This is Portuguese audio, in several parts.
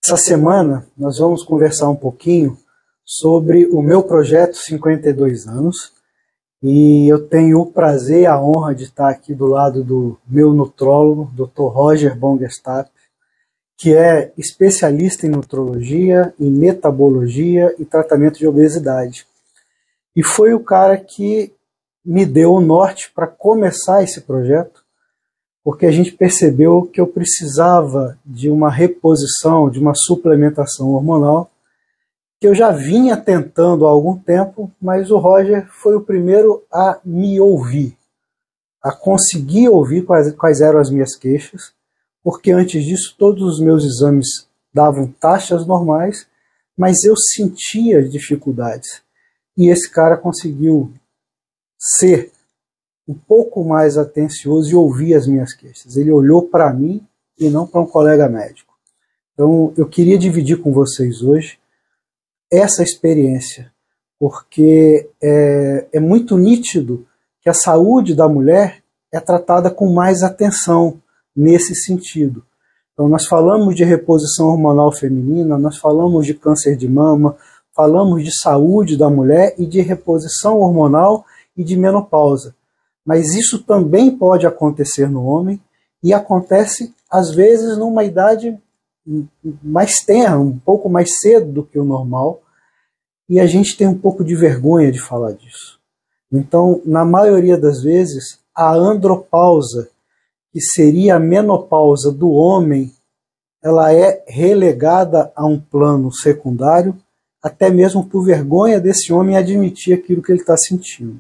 Essa semana nós vamos conversar um pouquinho sobre o meu projeto 52 anos e eu tenho o prazer e a honra de estar aqui do lado do meu nutrólogo, Dr. Roger Bongestaph, que é especialista em nutrologia, em metabologia e tratamento de obesidade. E foi o cara que me deu o norte para começar esse projeto, porque a gente percebeu que eu precisava de uma reposição, de uma suplementação hormonal, que eu já vinha tentando há algum tempo, mas o Roger foi o primeiro a me ouvir, a conseguir ouvir quais eram as minhas queixas, porque antes disso todos os meus exames davam taxas normais, mas eu sentia dificuldades. E esse cara conseguiu ser um pouco mais atencioso e ouvir as minhas queixas. Ele olhou para mim e não para um colega médico. Então eu queria dividir com vocês hoje essa experiência, porque é muito nítido que a saúde da mulher é tratada com mais atenção nesse sentido. Então nós falamos de reposição hormonal feminina, nós falamos de câncer de mama, falamos de saúde da mulher e de reposição hormonal e de menopausa. Mas isso também pode acontecer no homem e acontece às vezes numa idade mais tenra, um pouco mais cedo do que o normal, e a gente tem um pouco de vergonha de falar disso. Então, na maioria das vezes, a andropausa, que seria a menopausa do homem, ela é relegada a um plano secundário, até mesmo por vergonha desse homem admitir aquilo que ele está sentindo.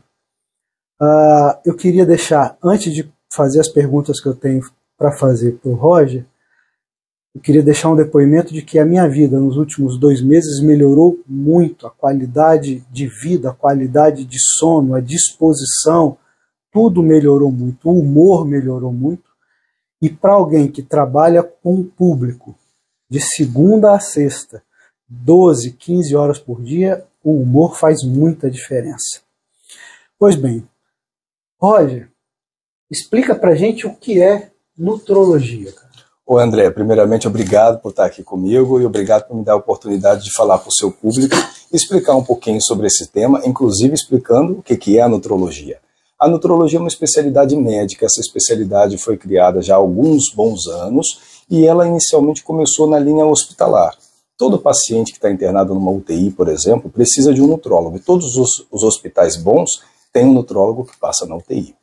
Eu queria deixar, antes de fazer as perguntas que eu tenho para fazer para o Roger, eu queria deixar um depoimento de que a minha vida nos últimos 2 meses melhorou muito, a qualidade de vida, a qualidade de sono, a disposição, tudo melhorou muito, o humor melhorou muito. E para alguém que trabalha com o público de segunda a sexta, 12, 15 horas por dia, o humor faz muita diferença. Pois bem, Roger, explica pra gente o que é nutrologia, cara. Ô André, primeiramente obrigado por estar aqui comigo e obrigado por me dar a oportunidade de falar para o seu público e explicar um pouquinho sobre esse tema, inclusive explicando o que é a nutrologia. A nutrologia é uma especialidade médica, essa especialidade foi criada já há alguns bons anos e ela inicialmente começou na linha hospitalar. Todo paciente que está internado numa UTI, por exemplo, precisa de um nutrólogo e todos os hospitais bons têm um nutrólogo que passa na UTI.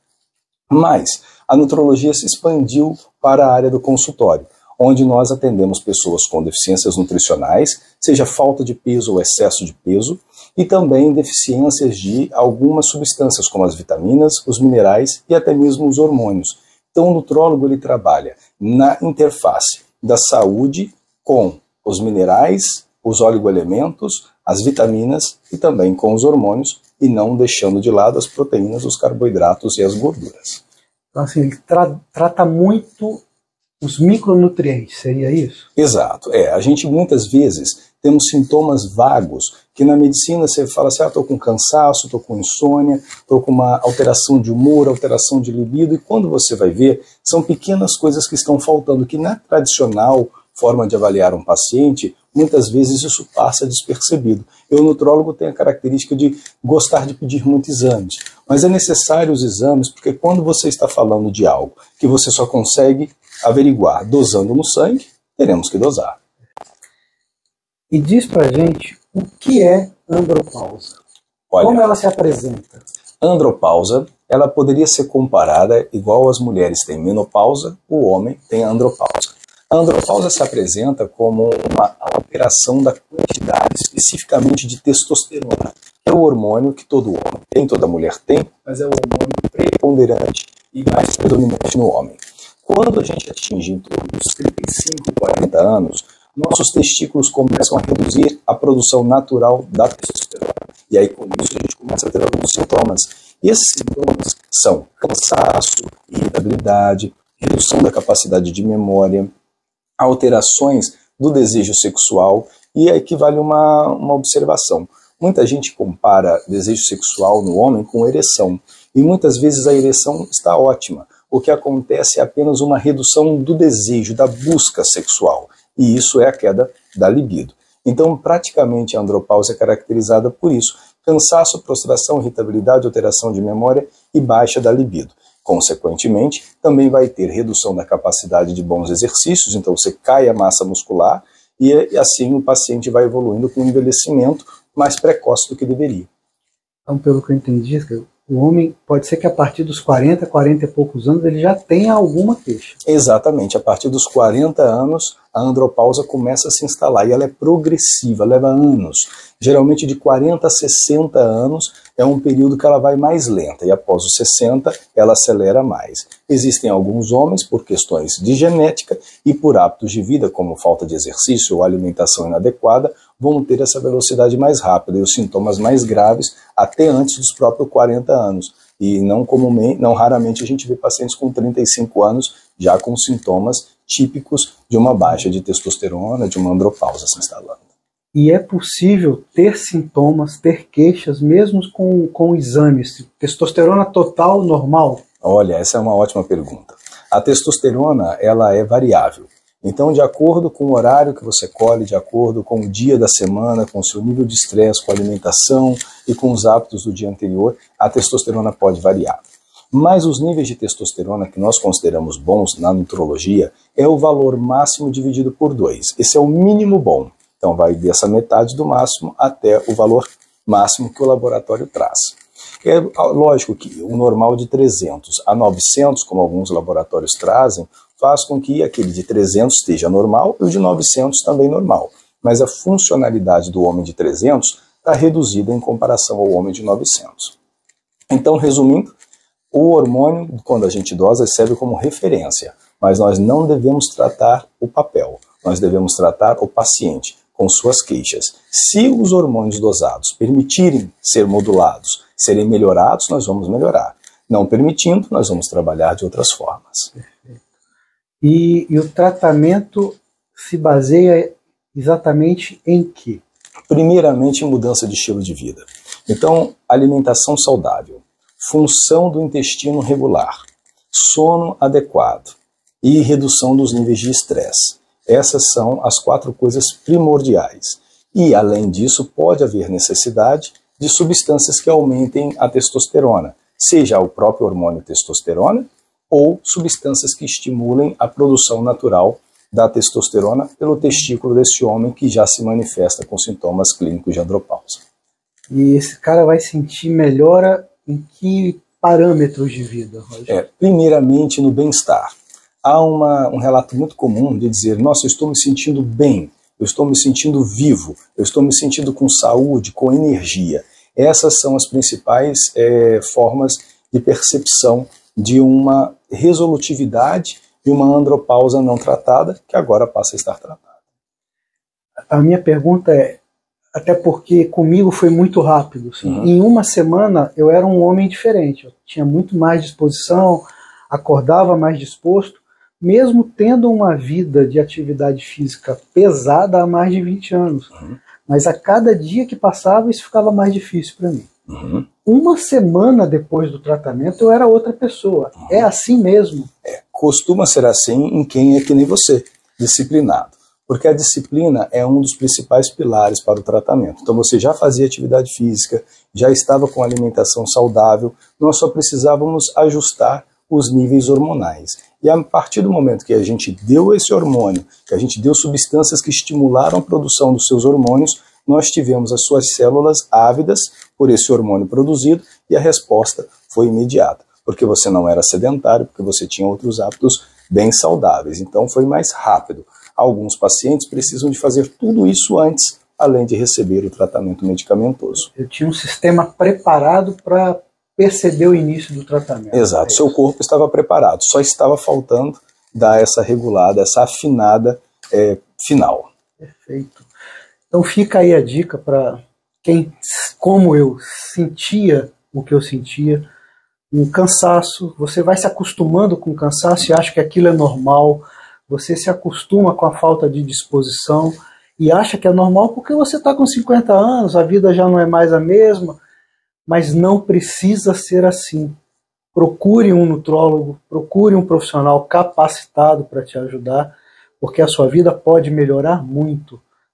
Mas a nutrologia se expandiu para a área do consultório, onde nós atendemos pessoas com deficiências nutricionais, seja falta de peso ou excesso de peso, e também deficiências de algumas substâncias, como as vitaminas, os minerais e até mesmo os hormônios. Então o nutrólogo ele trabalha na interface da saúde com os minerais, os oligoelementos, as vitaminas e também com os hormônios, e não deixando de lado as proteínas, os carboidratos e as gorduras. Então, assim, ele trata muito os micronutrientes, seria isso? Exato. A gente muitas vezes temos sintomas vagos, que na medicina você fala assim, estou com cansaço, estou com insônia, estou com uma alteração de humor, alteração de libido, e quando você vai ver, são pequenas coisas que estão faltando, que na tradicional forma de avaliar um paciente, muitas vezes isso passa despercebido. O nutrólogo tem a característica de gostar de pedir muitos exames, mas é necessário os exames porque quando você está falando de algo que você só consegue averiguar dosando no sangue, teremos que dosar. E diz pra gente o que é andropausa. Olha, como ela se apresenta? Andropausa, ela poderia ser comparada igual as mulheres têm menopausa, o homem tem andropausa. A andropausa se apresenta como uma alteração da quantidade, especificamente de testosterona, que é o hormônio que todo homem tem, toda mulher tem, mas é o hormônio preponderante e mais predominante no homem. Quando a gente atinge em torno dos 35, 40 anos, nossos testículos começam a reduzir a produção natural da testosterona. E aí, com isso, a gente começa a ter alguns sintomas. E esses sintomas são cansaço, irritabilidade, redução da capacidade de memória, alterações do desejo sexual, e aqui vale uma observação. Muita gente compara desejo sexual no homem com ereção, e muitas vezes a ereção está ótima. O que acontece é apenas uma redução do desejo, da busca sexual, e isso é a queda da libido. Então, praticamente, a andropausa é caracterizada por isso: cansaço, prostração, irritabilidade, alteração de memória e baixa da libido. Consequentemente, também vai ter redução da capacidade de bons exercícios, então você cai a massa muscular e assim o paciente vai evoluindo com um envelhecimento mais precoce do que deveria. Então, pelo que eu entendi, o homem pode ser que a partir dos 40, 40 e poucos anos ele já tenha alguma queixa. Exatamente, a partir dos 40 anos a andropausa começa a se instalar e ela é progressiva, leva anos. Geralmente de 40 a 60 anos é um período que ela vai mais lenta e após os 60 ela acelera mais. Existem alguns homens, por questões de genética e por hábitos de vida, como falta de exercício ou alimentação inadequada, vão ter essa velocidade mais rápida e os sintomas mais graves até antes dos próprios 40 anos. E não raramente a gente vê pacientes com 35 anos já com sintomas típicos de uma baixa de testosterona, de uma andropausa se instalando. E é possível ter sintomas, ter queixas, mesmo com exames? Testosterona total normal? Olha, essa é uma ótima pergunta. A testosterona, ela é variável. Então, de acordo com o horário que você colhe, de acordo com o dia da semana, com o seu nível de estresse, com a alimentação e com os hábitos do dia anterior, a testosterona pode variar. Mas os níveis de testosterona que nós consideramos bons na nutrologia é o valor máximo dividido por 2. Esse é o mínimo bom. Então vai dessa metade do máximo até o valor máximo que o laboratório traz. É lógico que o normal de 300 a 900, como alguns laboratórios trazem, faz com que aquele de 300 esteja normal e o de 900 também normal. Mas a funcionalidade do homem de 300 está reduzida em comparação ao homem de 900. Então, resumindo, o hormônio, quando a gente dosa, serve como referência, mas nós não devemos tratar o papel, nós devemos tratar o paciente com suas queixas. Se os hormônios dosados permitirem ser modulados, serem melhorados, nós vamos melhorar. Não permitindo, nós vamos trabalhar de outras formas. Perfeito. E o tratamento se baseia exatamente em quê? Primeiramente, em mudança de estilo de vida. Então, alimentação saudável, função do intestino regular, sono adequado e redução dos níveis de estresse. Essas são as 4 coisas primordiais. E, além disso, pode haver necessidade de substâncias que aumentem a testosterona, seja o próprio hormônio testosterona ou substâncias que estimulem a produção natural da testosterona pelo testículo desse homem que já se manifesta com sintomas clínicos de andropausa. E esse cara vai sentir melhora em que parâmetros de vida, Roger? Primeiramente no bem-estar. Há um relato muito comum de dizer: nossa, eu estou me sentindo bem, eu estou me sentindo vivo, eu estou me sentindo com saúde, com energia. Essas são as principais formas de percepção de uma resolutividade e uma andropausa não tratada, que agora passa a estar tratada. A minha pergunta é, até porque comigo foi muito rápido. Assim. Em uma semana eu era um homem diferente, eu tinha muito mais disposição, acordava mais disposto, mesmo tendo uma vida de atividade física pesada há mais de 20 anos. Mas a cada dia que passava isso ficava mais difícil para mim. Uma semana depois do tratamento eu era outra pessoa. É assim mesmo? Costuma ser assim em quem é que nem você, disciplinado. Porque a disciplina é um dos principais pilares para o tratamento. Então você já fazia atividade física, já estava com alimentação saudável, nós só precisávamos ajustar os níveis hormonais. E a partir do momento que a gente deu esse hormônio, que a gente deu substâncias que estimularam a produção dos seus hormônios, nós tivemos as suas células ávidas por esse hormônio produzido e a resposta foi imediata. Porque você não era sedentário, porque você tinha outros hábitos bem saudáveis. Então foi mais rápido. Alguns pacientes precisam de fazer tudo isso antes, além de receber o tratamento medicamentoso. Eu tinha um sistema preparado para perceber o início do tratamento. Exato, seu corpo estava preparado, só estava faltando dar essa regulada, essa afinada final. Perfeito. Então fica aí a dica para quem, como eu, sentia o que eu sentia, um cansaço, você vai se acostumando com o cansaço e acha que aquilo é normal, você se acostuma com a falta de disposição e acha que é normal porque você está com 50 anos, a vida já não é mais a mesma, mas não precisa ser assim. Procure um nutrólogo, procure um profissional capacitado para te ajudar, porque a sua vida pode melhorar muito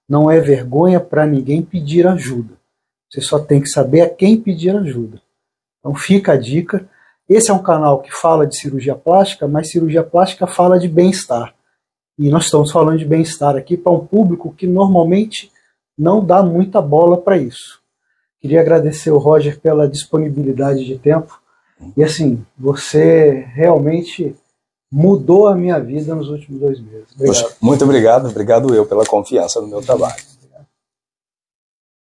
não é vergonha para ninguém pedir ajuda. Você só tem que saber a quem pedir ajuda. Então fica a dica. Esse é um canal que fala de cirurgia plástica, mas cirurgia plástica fala de bem-estar. E nós estamos falando de bem-estar aqui para um público que normalmente não dá muita bola para isso. Queria agradecer o Roger pela disponibilidade de tempo. E assim, você realmente mudou a minha vida nos últimos 2 meses. Obrigado. Poxa, muito obrigado eu pela confiança no meu trabalho.